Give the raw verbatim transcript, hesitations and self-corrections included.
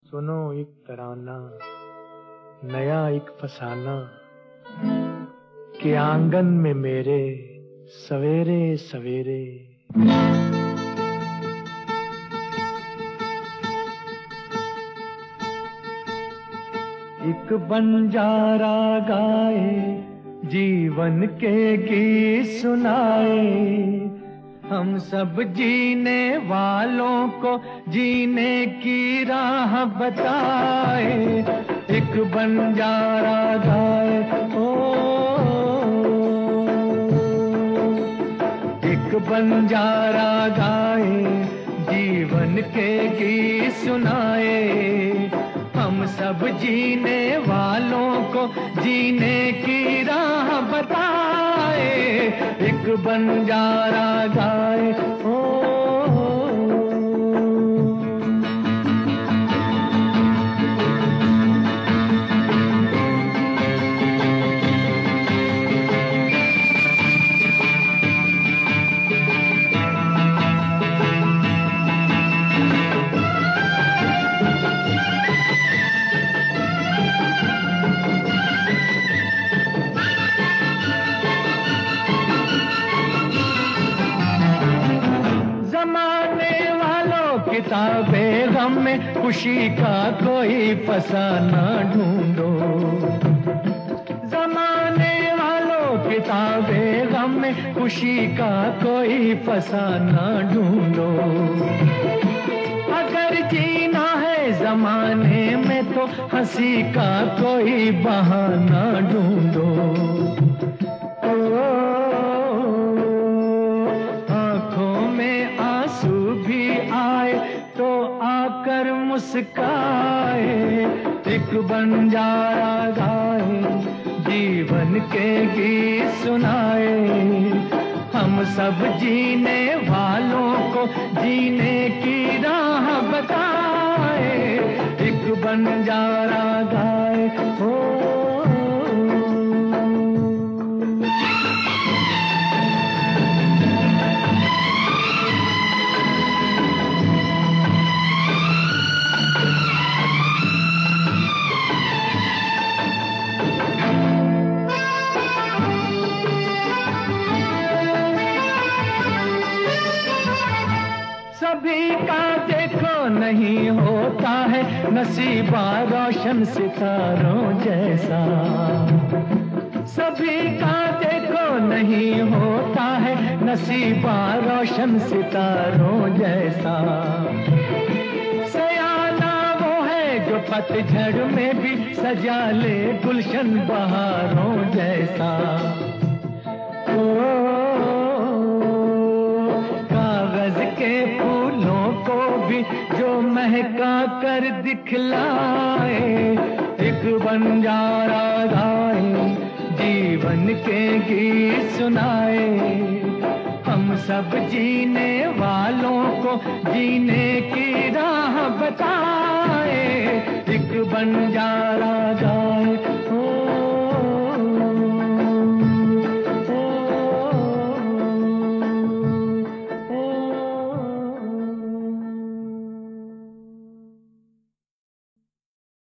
सुनो एक तराना नया एक फसाना कि आंगन में मेरे सवेरे सवेरे एक बंजारा गाए जीवन के गीत सुनाए, हम सब जीने वालों को जीने की राह बताए। एक बंजारा गाए ओ, एक बंजारा गाए जीवन के गीत सुनाए, हम सब जीने वालों को जीने की राह बताए। एक बंजारा गाए ओ, किताबें गम में खुशी का कोई फसाना ढूंढो, जमाने वालों किताबें गम में खुशी का कोई फसाना ढूंढो। अगर जीना है जमाने में तो हंसी का कोई बहाना ढूंढो। आकर मुस्काए, एक बंजारा गाए जीवन के गीत सुनाए, हम सब जीने वालों को जीने की राह बताए। एक बंजारा गाए हो, सभी का देखो नहीं होता है नसीबा रोशन सितारों जैसा, सभी का देखो नहीं होता है नसीबा रोशन सितारों जैसा। सयाना वो है जो पतझड़ में भी सजा ले गुलशन बहारों जैसा। ओ, कागज के फूलों को भी जो महका कर दिखलाए, एक बंजारा गाए जीवन के गीत सुनाए, हम सब जीने वालों को जीने की राह बताए। एक बंजारा गाए